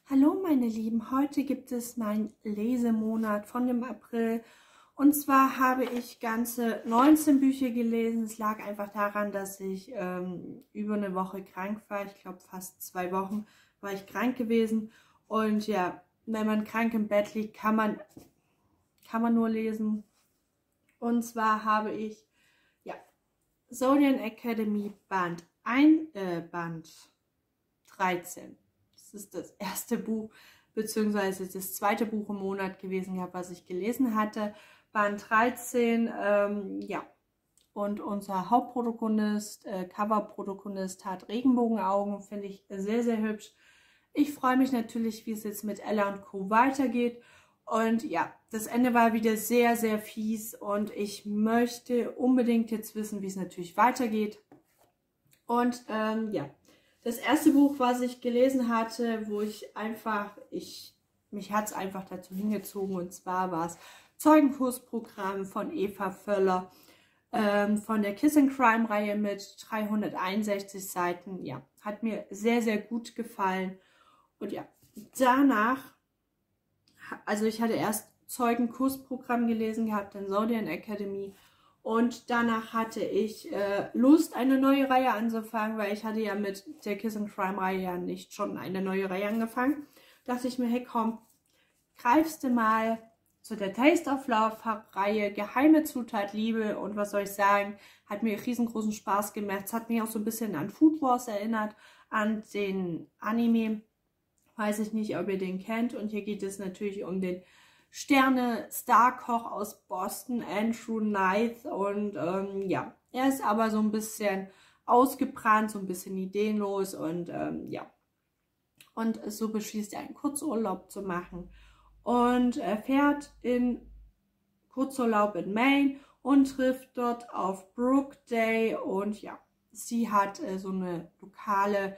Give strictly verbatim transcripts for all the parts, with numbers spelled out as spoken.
Hallo meine Lieben, heute gibt es meinen Lesemonat von dem April und zwar habe ich ganze neunzehn Bücher gelesen. Es lag einfach daran, dass ich ähm, über eine Woche krank war. Ich glaube fast zwei Wochen war ich krank gewesen und ja, wenn man krank im Bett liegt, kann man, kann man nur lesen. Und zwar habe ich ja, Zodian Academy Band eins, äh, Band dreizehn. Das ist das erste Buch, beziehungsweise das zweite Buch im Monat gewesen, was ich gelesen hatte. Band dreizehn, ähm, ja. Und unser Hauptprotagonist, äh, Coverprotagonist hat Regenbogenaugen, finde ich sehr, sehr hübsch. Ich freue mich natürlich, wie es jetzt mit Ella und Co. weitergeht. Und ja, das Ende war wieder sehr, sehr fies und ich möchte unbedingt jetzt wissen, wie es natürlich weitergeht. Und ähm, ja. Das erste Buch, was ich gelesen hatte, wo ich einfach, ich, mich hat es einfach dazu hingezogen, und zwar war es Zeugenkursprogramm von Eva Völler, ähm, von der Kiss and Crime Reihe mit dreihunderteinundsechzig Seiten. Ja, hat mir sehr, sehr gut gefallen. Und ja, danach, also ich hatte erst Zeugenkursprogramm gelesen gehabt, dann Zodian Academy. Und danach hatte ich äh, Lust, eine neue Reihe anzufangen, weil ich hatte ja mit der Kiss and Crime Reihe ja nicht schon eine neue Reihe angefangen. Dachte ich mir, hey komm, greifst du mal zu der Taste of Love Reihe, geheime Zutat Liebe, und was soll ich sagen, hat mir riesengroßen Spaß gemacht. Es hat mich auch so ein bisschen an Food Wars erinnert, an den Anime, weiß ich nicht, ob ihr den kennt. Und hier geht es natürlich um den Sterne-Star-Koch aus Boston, Andrew Knight, und ähm, ja, er ist aber so ein bisschen ausgebrannt, so ein bisschen ideenlos und ähm, ja, und so beschließt er einen Kurzurlaub zu machen und er fährt in Kurzurlaub in Maine und trifft dort auf Brooke Day und ja, sie hat äh, so eine lokale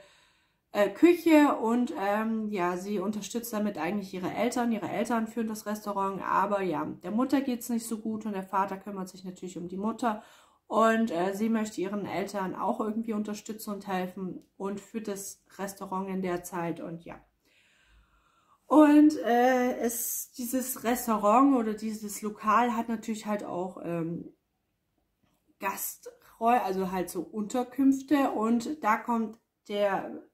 Küche und ähm, ja, sie unterstützt damit eigentlich ihre Eltern. Ihre Eltern führen das Restaurant, aber ja, der Mutter geht es nicht so gut und der Vater kümmert sich natürlich um die Mutter und äh, sie möchte ihren Eltern auch irgendwie unterstützen und helfen und führt das Restaurant in der Zeit und ja. Und äh, es, dieses Restaurant oder dieses Lokal hat natürlich halt auch ähm, Gasträume, also halt so Unterkünfte, und da kommt der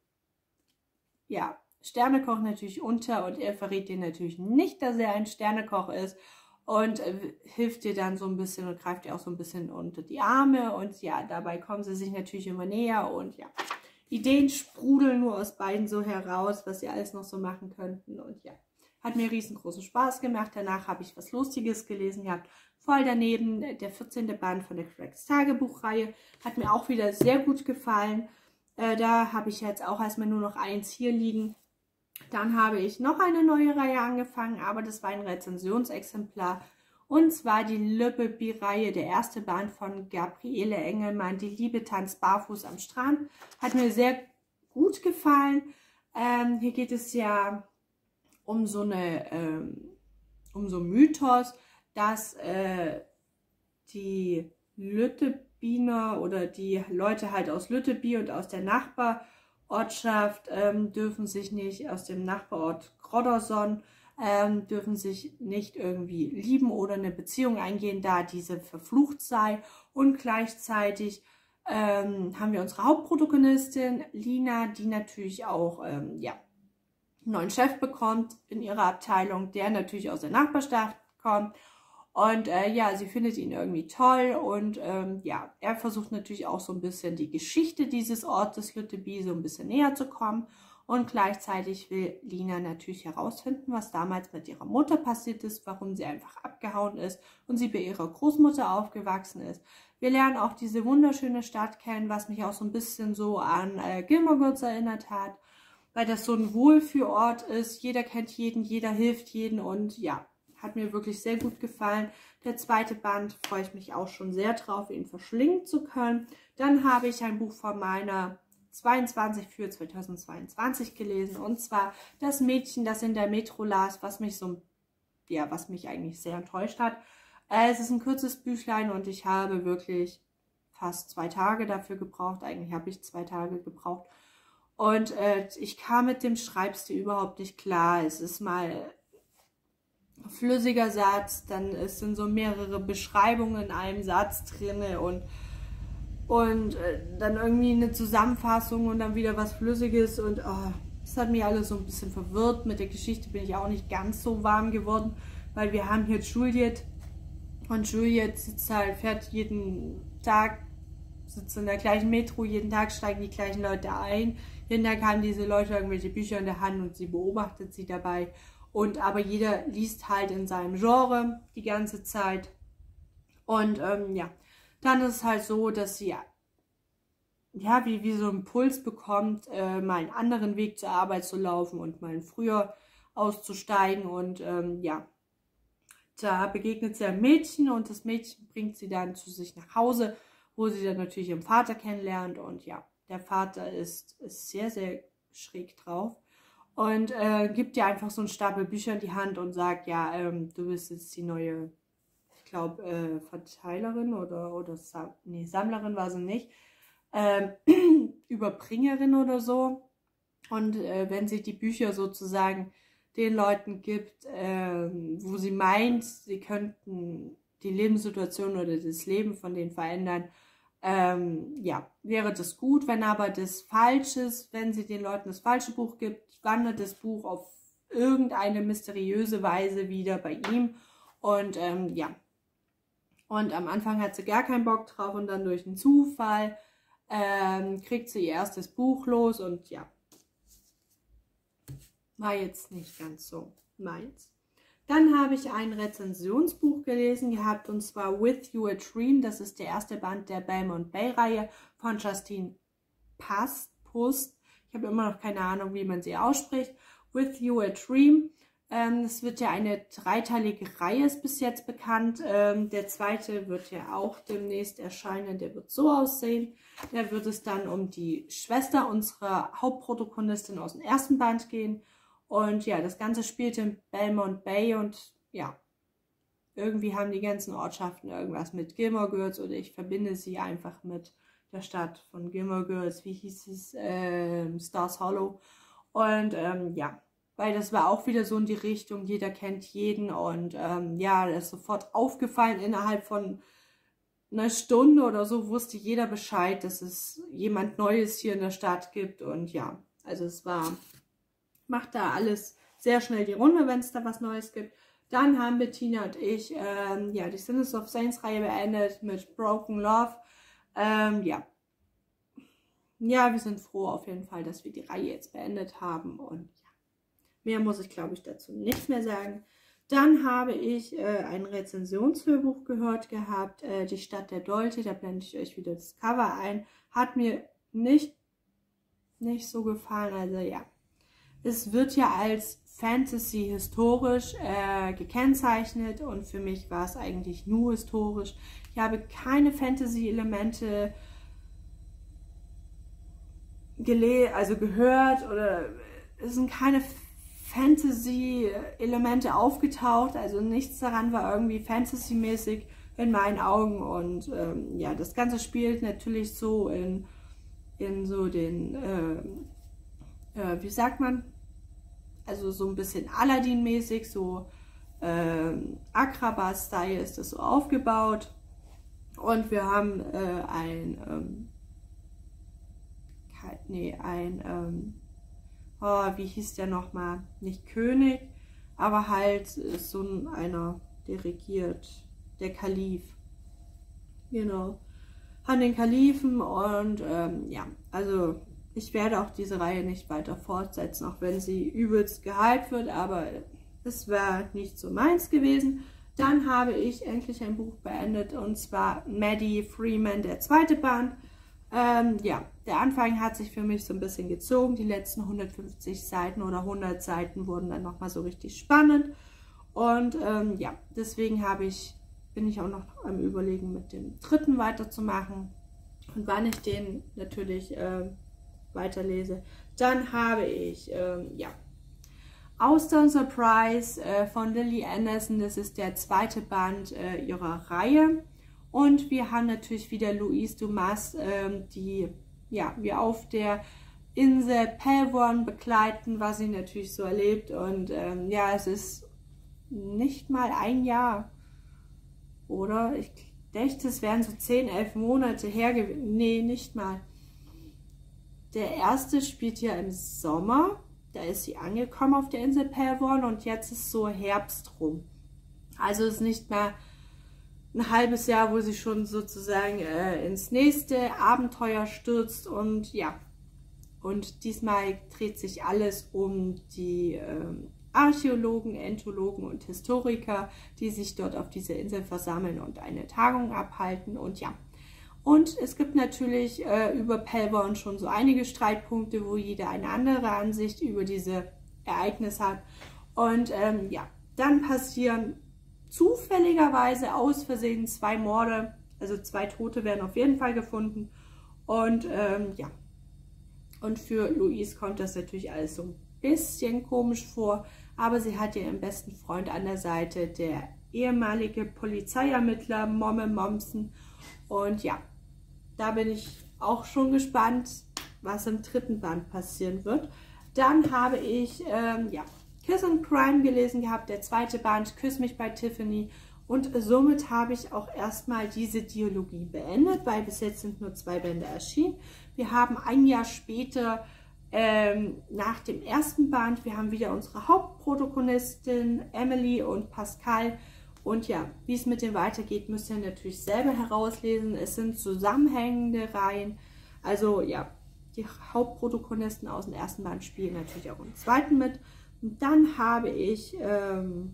ja, Sternekoch natürlich unter und er verrät dir natürlich nicht, dass er ein Sternekoch ist und äh, hilft dir dann so ein bisschen und greift dir auch so ein bisschen unter die Arme und ja, dabei kommen sie sich natürlich immer näher und ja, Ideen sprudeln nur aus beiden so heraus, was sie alles noch so machen könnten und ja, hat mir riesengroßen Spaß gemacht. Danach habe ich was Lustiges gelesen gehabt, voll daneben der vierzehnte Band von der Craigs Tagebuchreihe, hat mir auch wieder sehr gut gefallen. Da habe ich jetzt auch erstmal nur noch eins hier liegen. Dann habe ich noch eine neue Reihe angefangen, aber das war ein Rezensionsexemplar. Und zwar die Lübbeby-Reihe, der erste Band von Gabriele Engelmann, Die Liebe tanzt barfuß am Strand. Hat mir sehr gut gefallen. Ähm, hier geht es ja um so eine, ähm, um so einen Mythos, dass äh, die Lütte Biner oder die Leute halt aus Lütteby und aus der Nachbarortschaft ähm, dürfen sich nicht, aus dem Nachbarort Grodderson, ähm, dürfen sich nicht irgendwie lieben oder eine Beziehung eingehen, da diese verflucht sei. Und gleichzeitig ähm, haben wir unsere Hauptprotagonistin Lina, die natürlich auch ähm, ja, einen neuen Chef bekommt in ihrer Abteilung, der natürlich aus der Nachbarstadt kommt. Und äh, ja, sie findet ihn irgendwie toll und ähm, ja, er versucht natürlich auch so ein bisschen die Geschichte dieses Ortes Lütteby so ein bisschen näher zu kommen. Und gleichzeitig will Lina natürlich herausfinden, was damals mit ihrer Mutter passiert ist, warum sie einfach abgehauen ist und sie bei ihrer Großmutter aufgewachsen ist. Wir lernen auch diese wunderschöne Stadt kennen, was mich auch so ein bisschen so an äh, Gilmore Girls erinnert hat, weil das so ein Wohlfühlort ist. Jeder kennt jeden, jeder hilft jeden und ja, hat mir wirklich sehr gut gefallen. Der zweite Band freue ich mich auch schon sehr drauf, ihn verschlingen zu können. Dann habe ich ein Buch von meiner zweiundzwanzig für zweitausendzweiundzwanzig gelesen. Und zwar Das Mädchen, das in der Metro las, was mich so, ja, was mich eigentlich sehr enttäuscht hat. Äh, es ist ein kurzes Büchlein und ich habe wirklich fast zwei Tage dafür gebraucht. Eigentlich habe ich zwei Tage gebraucht. Und äh, ich kam mit dem Schreibstil überhaupt nicht klar. Es ist mal flüssiger Satz, dann sind so mehrere Beschreibungen in einem Satz drin und, und äh, dann irgendwie eine Zusammenfassung und dann wieder was Flüssiges und oh, das hat mich alles so ein bisschen verwirrt. Mit der Geschichte bin ich auch nicht ganz so warm geworden, weil wir haben hier Juliet und Juliet sitzt halt, fährt jeden Tag, sitzt in der gleichen Metro, jeden Tag steigen die gleichen Leute ein, jeden Tag haben diese Leute irgendwelche Bücher in der Hand und sie beobachtet sie dabei. Und aber jeder liest halt in seinem Genre die ganze Zeit. Und ähm, ja, dann ist es halt so, dass sie ja, ja wie, wie so einen Impuls bekommt, äh, mal einen anderen Weg zur Arbeit zu laufen und mal früher auszusteigen. Und ähm, ja, da begegnet sie einem Mädchen und das Mädchen bringt sie dann zu sich nach Hause, wo sie dann natürlich ihren Vater kennenlernt. Und ja, der Vater ist, ist sehr, sehr schräg drauf. Und äh, gibt ihr einfach so einen Stapel Bücher in die Hand und sagt, ja, ähm, du bist jetzt die neue, ich glaube, äh, Verteilerin oder, oder Sam nee, Sammlerin war sie nicht, ähm, Überbringerin oder so. Und äh, wenn sie die Bücher sozusagen den Leuten gibt, äh, wo sie meint, sie könnten die Lebenssituation oder das Leben von denen verändern, ähm, ja, wäre das gut. Wenn aber das Falsche ist, wenn sie den Leuten das falsche Buch gibt, wandert das Buch auf irgendeine mysteriöse Weise wieder bei ihm. Und ähm, ja, und am Anfang hat sie gar keinen Bock drauf und dann durch einen Zufall ähm, kriegt sie ihr erstes Buch los und ja, war jetzt nicht ganz so meins. Dann habe ich ein Rezensionsbuch gelesen gehabt und zwar With You a Dream. Das ist der erste Band der Belmont Bay-Reihe von Justine Past, Pust. Ich habe immer noch keine Ahnung, wie man sie ausspricht. With You a Dream. Ähm, das wird ja eine dreiteilige Reihe, ist bis jetzt bekannt. Ähm, der zweite wird ja auch demnächst erscheinen. Der wird so aussehen. Da wird es dann um die Schwester unserer Hauptprotagonistin aus dem ersten Band gehen. Und ja, das Ganze spielt in Belmont Bay und ja, irgendwie haben die ganzen Ortschaften irgendwas mit Gilmore Girls oder ich verbinde sie einfach mit der Stadt von Gilmore Girls, wie hieß es, ähm, Stars Hollow. Und ähm, ja, weil das war auch wieder so in die Richtung, jeder kennt jeden und ähm, ja, das ist sofort aufgefallen, innerhalb von einer Stunde oder so wusste jeder Bescheid, dass es jemand Neues hier in der Stadt gibt und ja, also es war, macht da alles sehr schnell die Runde, wenn es da was Neues gibt. Dann haben Bettina und ich ähm, ja, die Sins of Saints Reihe beendet mit Broken Love. Ähm, ja. ja, wir sind froh auf jeden Fall, dass wir die Reihe jetzt beendet haben und ja, mehr muss ich glaube ich dazu nicht mehr sagen. Dann habe ich äh, ein Rezensionshörbuch gehört gehabt, äh, Die Stadt der Dolche, da blende ich euch wieder das Cover ein. Hat mir nicht, nicht so gefallen, also ja. Es wird ja als Fantasy historisch äh, gekennzeichnet und für mich war es eigentlich nur historisch. Ich habe keine Fantasy-Elemente gele also gehört oder es sind keine Fantasy-Elemente aufgetaucht, also nichts daran war irgendwie Fantasy-mäßig in meinen Augen und ähm, ja, das Ganze spielt natürlich so in, in so den, äh, äh, wie sagt man, also so ein bisschen Aladdin-mäßig, so ähm, Agrabah-Style ist das so aufgebaut und wir haben äh, ein, ähm, kein, nee, ein, ähm, oh, wie hieß der nochmal, nicht König, aber halt ist so ein, einer, der regiert, der Kalif, genau, an den Kalifen und ähm, ja, also ich werde auch diese Reihe nicht weiter fortsetzen, auch wenn sie übelst gehypt wird, aber es war nicht so meins gewesen. Dann habe ich endlich ein Buch beendet und zwar Maddie Freeman, der zweite Band. Ähm, ja, der Anfang hat sich für mich so ein bisschen gezogen. Die letzten hundertfünfzig Seiten oder hundert Seiten wurden dann nochmal so richtig spannend. Und ähm, ja, deswegen habe ich, bin ich auch noch am Überlegen, mit dem dritten weiterzumachen. Und wann ich den natürlich äh, weiterlese. Dann habe ich, ähm, ja, Austern Surprise äh, von Lily Anderson. Das ist der zweite Band äh, ihrer Reihe. Und wir haben natürlich wieder Louise Dumas, ähm, die ja, wir auf der Insel Pelvorn begleiten, was sie natürlich so erlebt. Und ähm, ja, es ist nicht mal ein Jahr, oder? Ich dachte, es wären so zehn, elf Monate her gewesen. Nee, nicht mal. Der erste spielt ja im Sommer. Da ist sie angekommen auf der Insel Pelvorn und jetzt ist so Herbst rum. Also ist nicht mal ein halbes Jahr, wo sie schon sozusagen äh, ins nächste Abenteuer stürzt. Und ja, und diesmal dreht sich alles um die ähm, Archäologen, Entomologen und Historiker, die sich dort auf dieser Insel versammeln und eine Tagung abhalten. Und ja, und es gibt natürlich äh, über Pelvorn schon so einige Streitpunkte, wo jeder eine andere Ansicht über diese Ereignisse hat. Und ähm, ja, dann passieren zufälligerweise aus Versehen zwei Morde, also zwei Tote werden auf jeden Fall gefunden. Und ähm, ja, und für Louise kommt das natürlich alles so ein bisschen komisch vor, aber sie hat ihren besten Freund an der Seite, der ehemalige Polizeiermittler Momme Mommsen. Und ja, da bin ich auch schon gespannt, was im dritten Band passieren wird. Dann habe ich ähm, ja, Kiss and Crime gelesen gehabt, der zweite Band, Küss mich bei Tiffany. Und somit habe ich auch erstmal diese Dialogie beendet, weil bis jetzt sind nur zwei Bände erschienen. Wir haben ein Jahr später, ähm, nach dem ersten Band, wir haben wieder unsere Hauptprotagonistin Emily und Pascal. Und ja, wie es mit dem weitergeht, müsst ihr natürlich selber herauslesen. Es sind zusammenhängende Reihen. Also ja, die Hauptprotagonisten aus dem ersten Band spielen natürlich auch im zweiten mit. Und dann habe ich... Ähm,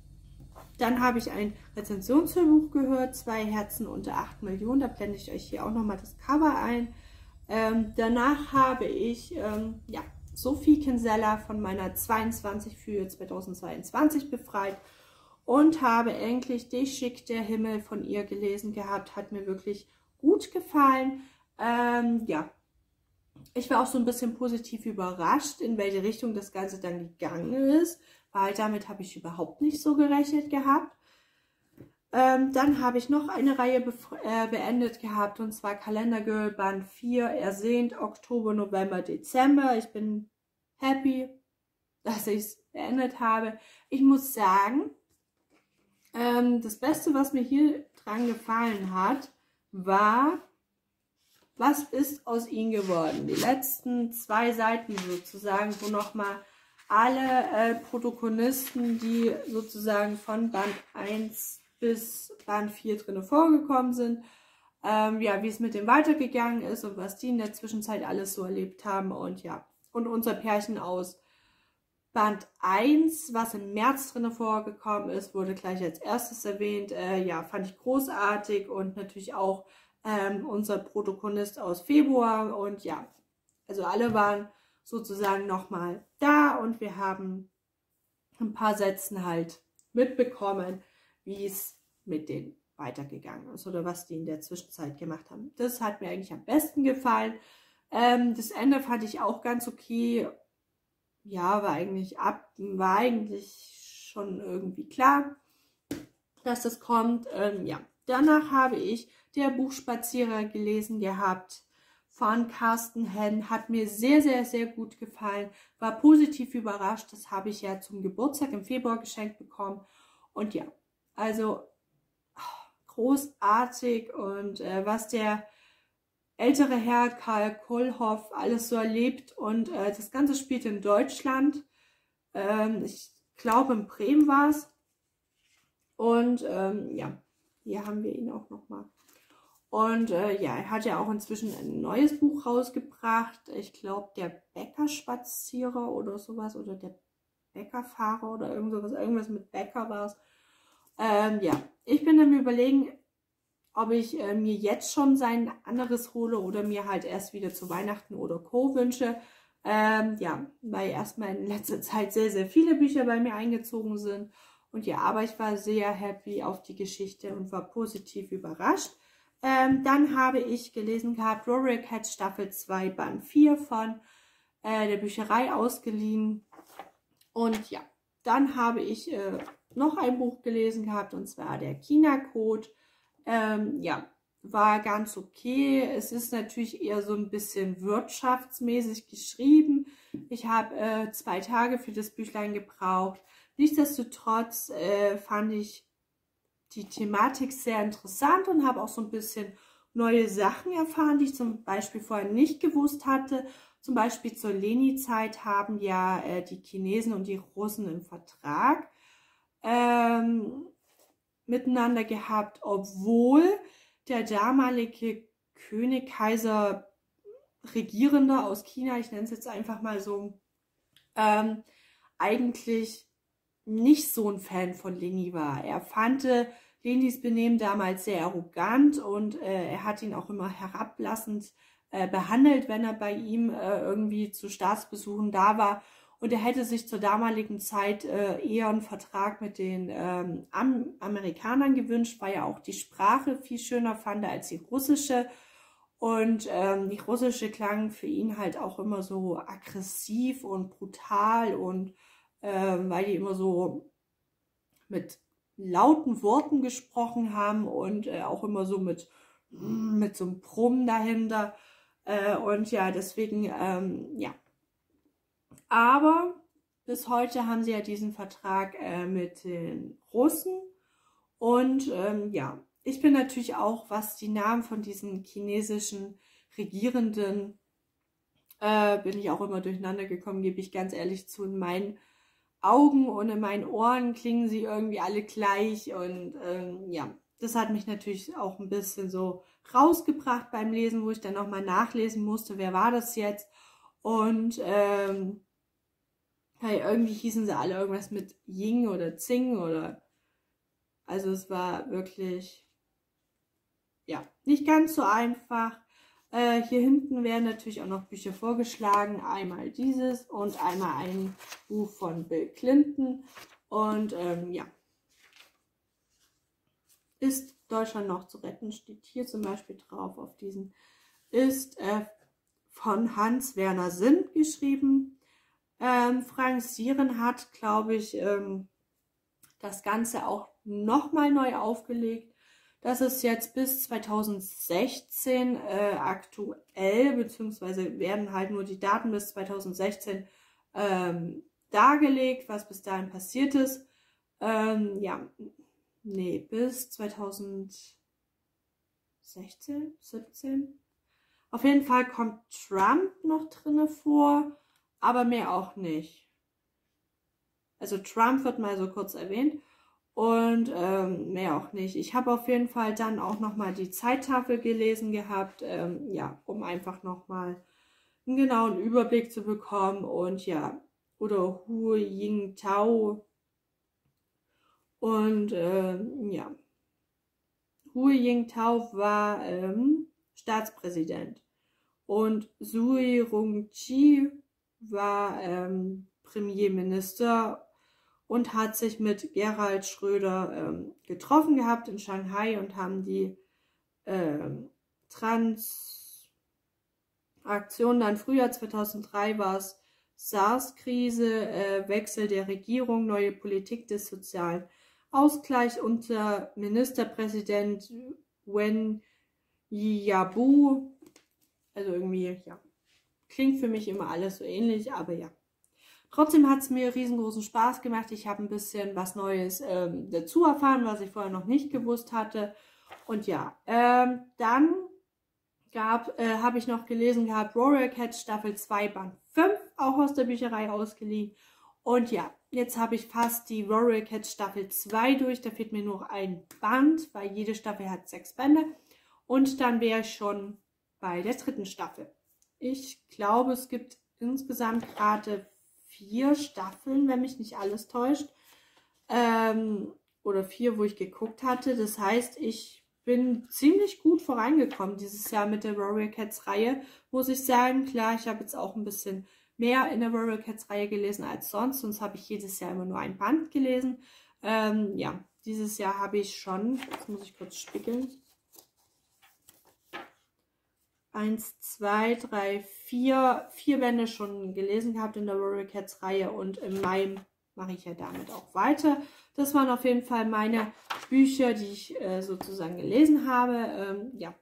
Dann habe ich ein Rezensionshörbuch gehört, Zwei Herzen unter acht Millionen. Da blende ich euch hier auch nochmal das Cover ein. Ähm, danach habe ich ähm, ja, Sophie Kinsella von meiner zweiundzwanzig für zweitausendzweiundzwanzig befreit und habe endlich Dich schickt der Himmel von ihr gelesen gehabt. Hat mir wirklich gut gefallen. Ähm, ja, ich war auch so ein bisschen positiv überrascht, in welche Richtung das Ganze dann gegangen ist, weil damit habe ich überhaupt nicht so gerechnet gehabt. Ähm, dann habe ich noch eine Reihe äh, beendet gehabt, und zwar Calendar Girl Band vier, Ersehnt, Oktober, November, Dezember. Ich bin happy, dass ich es beendet habe. Ich muss sagen, ähm, das Beste, was mir hier dran gefallen hat, war... Was ist aus ihnen geworden? Die letzten zwei Seiten sozusagen, wo nochmal alle äh, Protagonisten, die sozusagen von Band eins bis Band vier drin vorgekommen sind, ähm, ja, wie es mit dem weitergegangen ist und was die in der Zwischenzeit alles so erlebt haben. Und ja, und unser Pärchen aus Band eins, was im März drin vorgekommen ist, wurde gleich als erstes erwähnt. Äh, ja, fand ich großartig, und natürlich auch Ähm, unser Protagonist aus Februar. Und ja, also alle waren sozusagen nochmal da, und wir haben ein paar Sätzen halt mitbekommen, wie es mit denen weitergegangen ist oder was die in der Zwischenzeit gemacht haben. Das hat mir eigentlich am besten gefallen. Ähm, das Ende fand ich auch ganz okay. Ja, war eigentlich ab, war eigentlich schon irgendwie klar, dass das kommt. Ähm, ja, danach habe ich Der Buchspazierer gelesen gehabt von Carsten Henn. Hat mir sehr, sehr, sehr gut gefallen. War positiv überrascht. Das habe ich ja zum Geburtstag im Februar geschenkt bekommen. Und ja, also großartig. Und äh, was der ältere Herr Karl Kohlhoff alles so erlebt. Und äh, das Ganze spielt in Deutschland. Ähm, ich glaube, in Bremen war es. Und ähm, ja, hier haben wir ihn auch nochmal. Und äh, ja, er hat ja auch inzwischen ein neues Buch rausgebracht. Ich glaube, der Bäckerspazierer oder sowas. Oder der Bäckerfahrer oder irgend sowas. Irgendwas mit Bäcker war es. Ähm, ja, ich bin am Überlegen, ob ich äh, mir jetzt schon sein anderes hole oder mir halt erst wieder zu Weihnachten oder Co. wünsche. Ähm, ja, weil erstmal in letzter Zeit sehr, sehr viele Bücher bei mir eingezogen sind. Und ja, aber ich war sehr happy auf die Geschichte und war positiv überrascht. Ähm, dann habe ich gelesen gehabt, Warrior Cats Staffel zwei, Band vier von äh, der Bücherei ausgeliehen. Und ja, dann habe ich äh, noch ein Buch gelesen gehabt, und zwar der China Code. Ähm, ja, war ganz okay. Es ist natürlich eher so ein bisschen wirtschaftsmäßig geschrieben. Ich habe äh, zwei Tage für das Büchlein gebraucht. Nichtsdestotrotz äh, fand ich die Thematik sehr interessant und habe auch so ein bisschen neue Sachen erfahren, die ich zum Beispiel vorher nicht gewusst hatte. Zum Beispiel zur Leni-Zeit haben ja äh, die Chinesen und die Russen einen Vertrag ähm, miteinander gehabt, obwohl der damalige König, Kaiser, Regierender aus China, ich nenne es jetzt einfach mal so, ähm, eigentlich nicht so ein Fan von Leni war. Er fand Lenis Benehmen damals sehr arrogant und äh, er hat ihn auch immer herablassend äh, behandelt, wenn er bei ihm äh, irgendwie zu Staatsbesuchen da war. Und er hätte sich zur damaligen Zeit äh, eher einen Vertrag mit den ähm, Am Amerikanern gewünscht, weil er auch die Sprache viel schöner fand als die russische. Und ähm, die russische klang für ihn halt auch immer so aggressiv und brutal und ähm, weil die immer so mit lauten Worten gesprochen haben und äh, auch immer so mit, mit so einem Brummen dahinter. Äh, und ja, deswegen, ähm, ja. Aber bis heute haben sie ja diesen Vertrag äh, mit den Russen. Und ähm, ja, ich bin natürlich auch, was die Namen von diesen chinesischen Regierenden, äh, bin ich auch immer durcheinander gekommen, gebe ich ganz ehrlich zu. In meinen Augen und in meinen Ohren klingen sie irgendwie alle gleich. Und ähm, ja, das hat mich natürlich auch ein bisschen so rausgebracht beim Lesen, wo ich dann nochmal nachlesen musste, wer war das jetzt. Und ähm, hey, irgendwie hießen sie alle irgendwas mit Ying oder Zing oder... Also es war wirklich, ja, nicht ganz so einfach. Äh, hier hinten werden natürlich auch noch Bücher vorgeschlagen. Einmal dieses und einmal ein Buch von Bill Clinton. Und ähm, ja, ist Deutschland noch zu retten, steht hier zum Beispiel drauf auf diesen. Ist äh, von Hans-Werner Sinn geschrieben. Ähm, Frank Sieren hat, glaube ich, ähm, das Ganze auch nochmal neu aufgelegt. Das ist jetzt bis zweitausendsechzehn äh, aktuell, beziehungsweise werden halt nur die Daten bis zweitausendsechzehn ähm, dargelegt, was bis dahin passiert ist. Ähm, ja, nee, bis zweitausendsechzehn, siebzehn. Auf jeden Fall kommt Trump noch drinne vor, aber mehr auch nicht. Also Trump wird mal so kurz erwähnt. Und ähm, mehr auch nicht. Ich habe auf jeden Fall dann auch nochmal die Zeittafel gelesen gehabt, ähm, ja, um einfach nochmal einen genauen Überblick zu bekommen. Und ja, oder Hu Jintao. Und ähm, ja, Hu Jintao war ähm, Staatspräsident. Und Sui Rongji war ähm, Premierminister und hat sich mit Gerhard Schröder ähm, getroffen gehabt in Shanghai und haben die ähm, Transaktion dann Frühjahr zweitausenddrei war es SARS-Krise, äh, Wechsel der Regierung, neue Politik des sozialen Ausgleichs unter Ministerpräsident Wen Jiabao. Also irgendwie, ja, klingt für mich immer alles so ähnlich, aber ja. Trotzdem hat es mir riesengroßen Spaß gemacht. Ich habe ein bisschen was Neues ähm, dazu erfahren, was ich vorher noch nicht gewusst hatte. Und ja, ähm, dann gab, äh, habe ich noch gelesen gehabt, Warrior Cats Staffel zwei, Band fünf, auch aus der Bücherei ausgeliehen. Und ja, jetzt habe ich fast die Warrior Cats Staffel zwei durch. Da fehlt mir nur ein Band, weil jede Staffel hat sechs Bände. Und dann wäre ich schon bei der dritten Staffel. Ich glaube, es gibt insgesamt gerade vier Staffeln, wenn mich nicht alles täuscht. Ähm, oder vier, wo ich geguckt hatte. Das heißt, ich bin ziemlich gut vorangekommen dieses Jahr mit der Warrior Cats Reihe, muss ich sagen. Klar, ich habe jetzt auch ein bisschen mehr in der Warrior Cats Reihe gelesen als sonst. Sonst habe ich jedes Jahr immer nur ein Band gelesen. Ähm, ja, dieses Jahr habe ich schon, jetzt muss ich kurz spiegeln. Eins, zwei, drei, vier, vier Bände schon gelesen gehabt in der Warrior Cats Reihe und im Mai mache ich ja damit auch weiter. Das waren auf jeden Fall meine Bücher, die ich äh, sozusagen gelesen habe. Ähm, ja,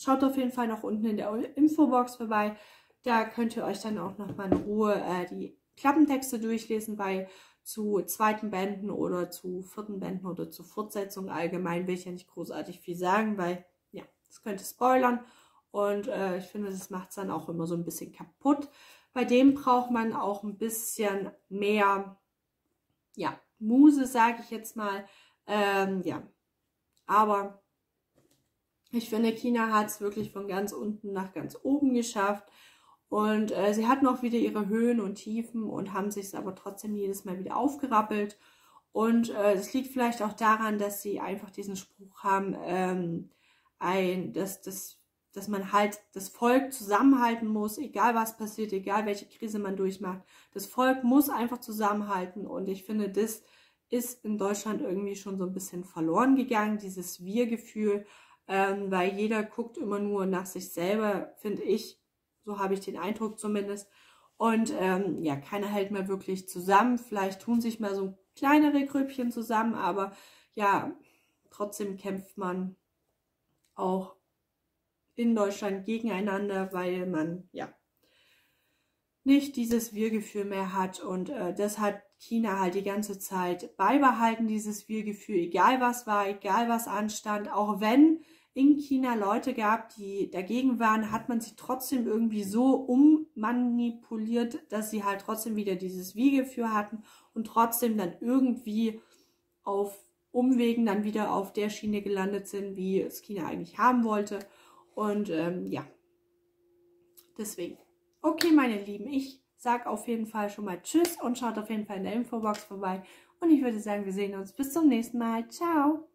schaut auf jeden Fall noch unten in der Infobox vorbei. Da könnt ihr euch dann auch nochmal in Ruhe äh, die Klappentexte durchlesen, weil zu zweiten Bänden oder zu vierten Bänden oder zu Fortsetzungen allgemein will ich ja nicht großartig viel sagen, weil ja, das könnte spoilern und äh, ich finde, das macht es dann auch immer so ein bisschen kaputt. Bei dem braucht man auch ein bisschen mehr, ja, Muse, sage ich jetzt mal, ähm, ja, aber ich finde, Kina hat es wirklich von ganz unten nach ganz oben geschafft. Und äh, sie hatten auch wieder ihre Höhen und Tiefen und haben sich aber trotzdem jedes Mal wieder aufgerappelt. Und es äh, liegt vielleicht auch daran, dass sie einfach diesen Spruch haben, ähm, ein, dass, dass, dass man halt das Volk zusammenhalten muss, egal was passiert, egal welche Krise man durchmacht. Das Volk muss einfach zusammenhalten. Und ich finde, das ist in Deutschland irgendwie schon so ein bisschen verloren gegangen, dieses Wir-Gefühl, ähm, weil jeder guckt immer nur nach sich selber, finde ich. So habe ich den Eindruck zumindest. Und ähm, ja, keiner hält mal wirklich zusammen. Vielleicht tun sich mal so kleinere Grüppchen zusammen, aber ja, trotzdem kämpft man auch in Deutschland gegeneinander, weil man ja nicht dieses Wir-Gefühl mehr hat. Und äh, das hat China halt die ganze Zeit beibehalten, dieses Wir-Gefühl, egal was war, egal was anstand, auch wenn in China Leute gab, die dagegen waren, hat man sie trotzdem irgendwie so ummanipuliert, dass sie halt trotzdem wieder dieses Wir-Gefühl hatten und trotzdem dann irgendwie auf Umwegen dann wieder auf der Schiene gelandet sind, wie es China eigentlich haben wollte. Und ähm, ja, deswegen. Okay, meine Lieben, ich sage auf jeden Fall schon mal Tschüss und schaut auf jeden Fall in der Infobox vorbei. Und ich würde sagen, wir sehen uns bis zum nächsten Mal. Ciao!